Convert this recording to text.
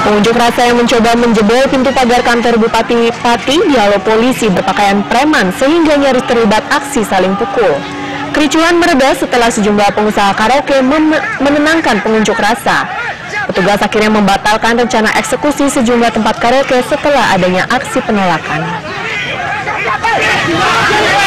Pengunjuk rasa yang mencoba menjebol pintu pagar kantor Bupati Pati dihalau polisi berpakaian preman sehingga nyaris terlibat aksi saling pukul. Kericuhan mereda setelah sejumlah pengusaha karaoke menenangkan pengunjuk rasa. Petugas akhirnya membatalkan rencana eksekusi sejumlah tempat karaoke setelah adanya aksi penolakan.